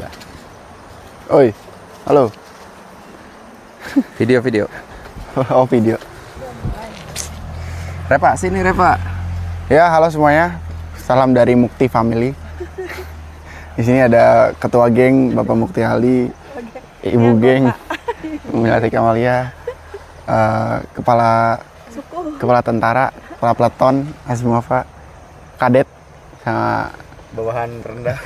Bismillah. Oi, halo. Video. Oh, video. Repa, sini Repa. Ya, halo semuanya. Salam dari Mukti Family. Di sini ada ketua geng Bapak Mukti Ali, Ibu geng Melati Kamalia, kepala tentara, kepala peleton Asmuafa, kadet sama Bawahan rendah.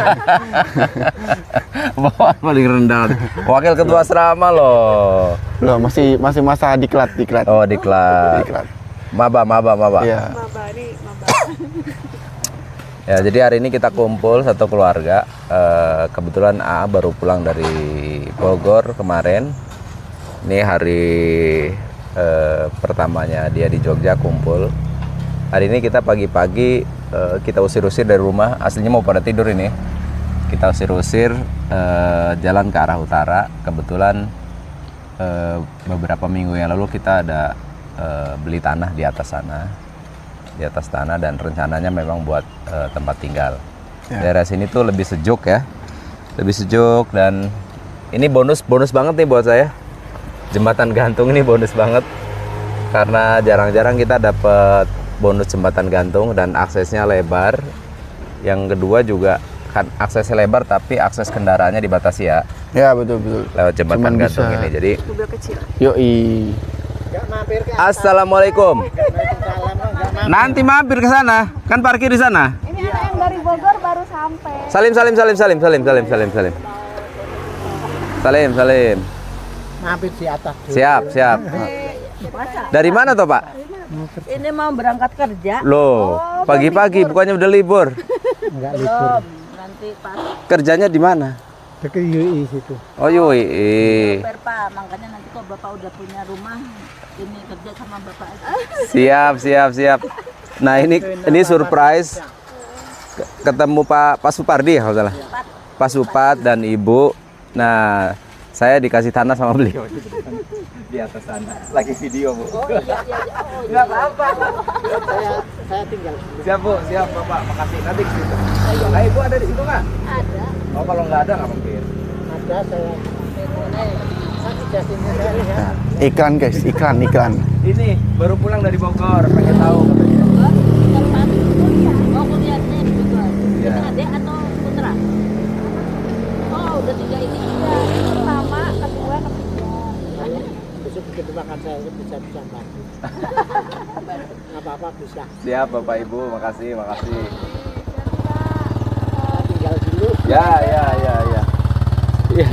Bawahan paling rendah. Wakil ketua asrama loh. loh masih masa diklat. Oh, diklat. Maba. Iya. Ya, jadi hari ini kita kumpul satu keluarga. Kebetulan AA baru pulang dari Bogor kemarin. Ini hari pertamanya dia di Jogja kumpul. Hari ini kita pagi-pagi kita usir-usir dari rumah. Aslinya mau pada tidur ini. Kita usir-usir jalan ke arah utara. Kebetulan beberapa minggu yang lalu kita ada beli tanah di atas sana. Di atas tanah, dan rencananya memang buat tempat tinggal. Daerah sini tuh lebih sejuk ya. Lebih sejuk, dan ini bonus banget nih buat saya. Jembatan gantung ini bonus banget. Karena jarang-jarang kita dapat bonus jembatan gantung dan aksesnya lebar. Yang kedua juga kan aksesnya lebar tapi akses kendaraannya dibatasi ya. Ya, betul. Lewat jembatan Cuman gantung bisa. ini. Jadi Yoi. Assalamualaikum. Nanti mampir ke sana. Kan parkir di sana. Ini anak yang dari Bogor baru sampai. Salim. Mampir di atas dulu. Siap. Dari mana toh, Pak? Ini mau berangkat kerja. Loh, pagi-pagi bukannya udah libur. Enggak libur. Nanti pas Kerjanya di mana? Dekat UI situ. Oh, UI. Pak, makanya nanti kalau Bapak udah punya rumah, ini kerja sama Bapak aja. Siap. Nah, ini surprise. Ketemu Pak Supardi ya, kalau salah. Pak Supat dan Ibu. Nah, saya dikasih tanah sama beliau di atas sana. Lagi video, Bu. Oh iya. Enggak apa-apa. Saya tinggal dulu. Siap Bapak. Makasih. Nanti ke situ. Nah, Ibu ada di situ nggak? Ada. Oh, kalau nggak ada nggak mungkin. Ada saya. Saya sudah sini saya lihat. Nah, iklan guys, iklan. Ini baru pulang dari Bogor, pengen tahu katanya. Oh, kuliahnya di Bogor. Iya. Ini adik atau putra? Oh, udah 3 ini. Pertama, kedua, ketiga. Besok begitu makan saya bisa bantu. Apa-apa bisa. Siap Bapak Ibu, makasih. Tinggal dulu. Ya. Iya.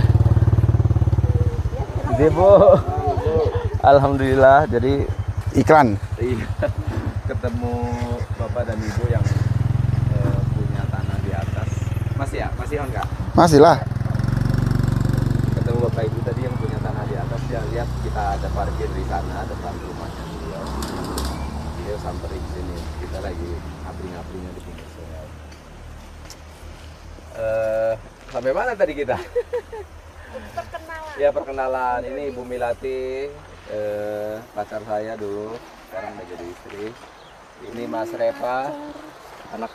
Bu. Alhamdulillah, jadi Iklan. iya, ketemu Bapak dan Ibu yang punya tanah di atas. Masih on nggak? Masih lah. Ketemu Bapak Ibu tadi yang punya tanah di atas, dia lihat kita ada parkir di sana depan rumahnya beliau. Dia samperin sini, kita lagi ngapring-ngapringnya di pinggir sungai. Sampai mana tadi kita? Ya, perkenalan. Ini Ibu Milati, pacar saya dulu, sekarang udah jadi istri. Ini Mas Reva, anak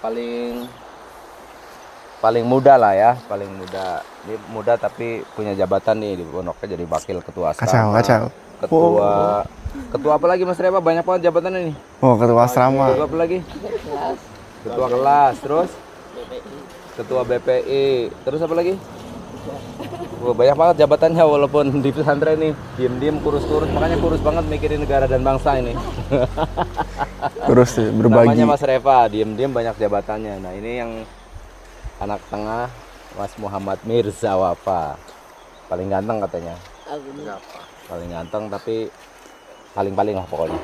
paling muda lah ya, paling muda. Ini muda tapi punya jabatan nih di Pondoknya, jadi wakil ketua asrama. Kacau. Ketua apa lagi Mas Reva? Banyak banget jabatan ini. Oh, ketua asrama. Ketua apa lagi? Ketua kelas, terus ketua BPI, terus apa lagi? Wah, banyak banget jabatannya, walaupun di pesantren nih diem-diem kurus, makanya kurus banget mikirin negara dan bangsa ini. Terus berbagi. Namanya Mas Reva, diem-diem banyak jabatannya. Nah, ini yang anak tengah, Mas Muhammad Mirza Wafa, paling ganteng katanya. Paling ganteng tapi paling lah pokoknya.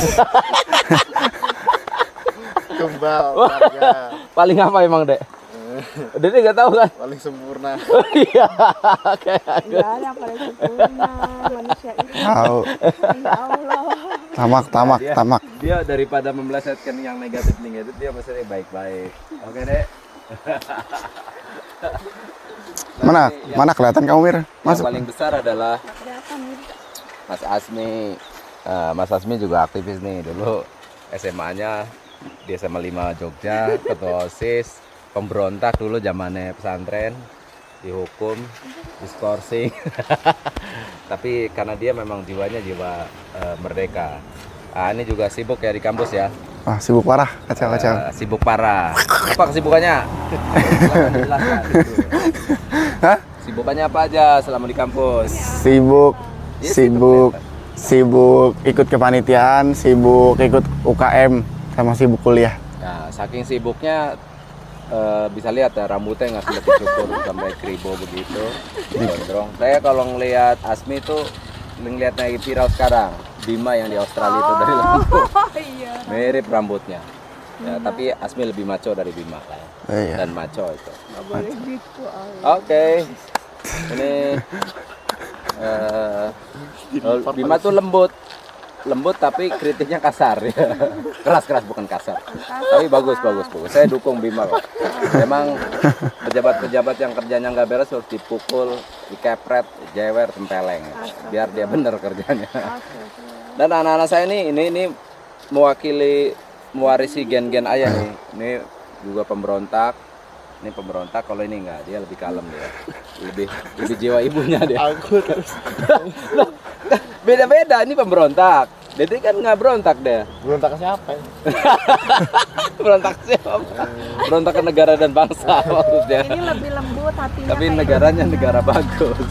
Kembal, Paling apa emang, Dek? Dek nggak tahu kan? paling sempurna. Iya, kayak Enggak ada yang paling sempurna manusia itu. Tahu. Ya Allah. Tamak. Dia daripada membelasetkan yang negatif, dia pasti baik-baik. Oke, Dek. Mana kelihatan kamu, Mir? Yang Masuk. paling besar adalah Mas Asmi. Mas Asmi juga aktivis nih, dulu SMA-nya di SMA 5 Jogja, ketua OSIS, pemberontak dulu zamannya pesantren. dihukum, diskorsing. Tapi karena dia memang jiwanya jiwa merdeka. Ah, ini juga sibuk ya di kampus ya. Wah, sibuk parah, kacau-kacau. Sibuk parah. Apa kesibukannya? Silakan dijelaskan. Hah? Sibukannya apa aja selama di kampus? Sibuk, Iya, sibuk ikut kepanitiaan, sibuk ikut UKM, sama sibuk kuliah. Nah, saking sibuknya bisa lihat ya rambutnya nggak sudah dicukur sampai kribo begitu, gondrong. Saya kalau ngelihat Asmi tuh ngelihatnya viral sekarang, Bima yang di Australia itu dari Lampung, mirip rambutnya. Ya, tapi Asmi lebih maco dari Bima lah ya. Iya. Dan maco itu. Nggak boleh gitu. Oke, ini Bima tuh lembut tapi kritiknya kasar ya. Keras bukan kasar. Tapi bagus. Saya dukung Bima kok. Memang pejabat-pejabat yang kerjanya nggak beres harus dipukul, dikepret, jewer, tempeleng, biar dia bener kerjanya. Dan anak-anak saya ini mewarisi gen-gen ayah nih. Ini juga pemberontak. Ini pemberontak, kalau ini enggak, dia lebih kalem dia. Lebih jiwa ibunya dia. Aku terus Beda-beda, ini pemberontak. Jadi kan nggak berontak deh. berontak ke siapa ya? Berontak siapa? Berontak ke negara dan bangsa maksudnya. Ini lebih lembut hatinya. Tapi kayak negaranya ibunya. negara bagus.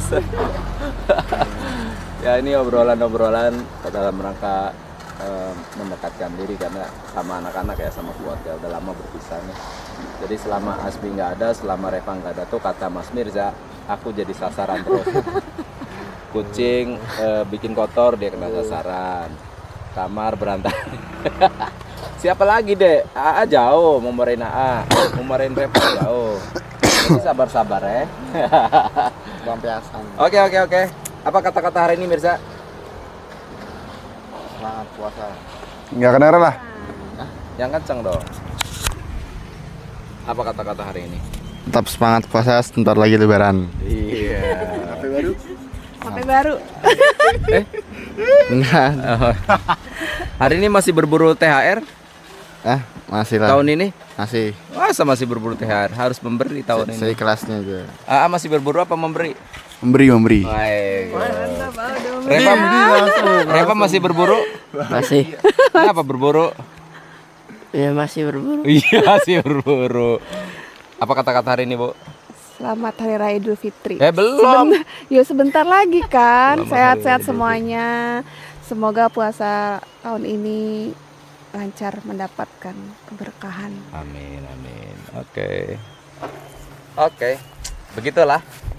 Ya ini obrolan-obrolan dalam rangka mendekatkan diri karena sama anak-anak ya, sama keluarga udah lama berpisah nih. Jadi selama Asmi nggak ada, selama Reva nggak ada tuh kata Mas Mirza, aku jadi sasaran terus. Kucing bikin kotor dia kena sasaran, kamar berantakan. Siapa lagi deh? AA jauh, mau marahin AA, mau marahin Reva jauh. Jadi sabar-sabar ya. Lampiasan. Oke. Apa kata-kata hari ini Mirza? Semangat puasa. Nggak kedengeran lah. Yang kenceng dong. Apa kata-kata hari ini? Tetap semangat puasa, sebentar lagi lebaran. Iya. HP baru. Enggak. Hari ini masih berburu THR Masih lah. tahun ini? Masih. Masa masih berburu THR? Harus memberi tahun ini. Saya kelasnya juga. AA masih berburu apa memberi? Memberi. Baik. Mantap, udah Reva masih berburu? Masih. Kenapa berburu? Ya masih berburu. Iya masih berburu. Apa kata-kata hari ini, Bu? Selamat Hari Raya Idul Fitri. Belum. Sebentar lagi kan. Selamat Sehat-sehat Hari Raya Idul semuanya. Semoga puasa tahun ini lancar, mendapatkan keberkahan. Amin. Oke. Begitulah.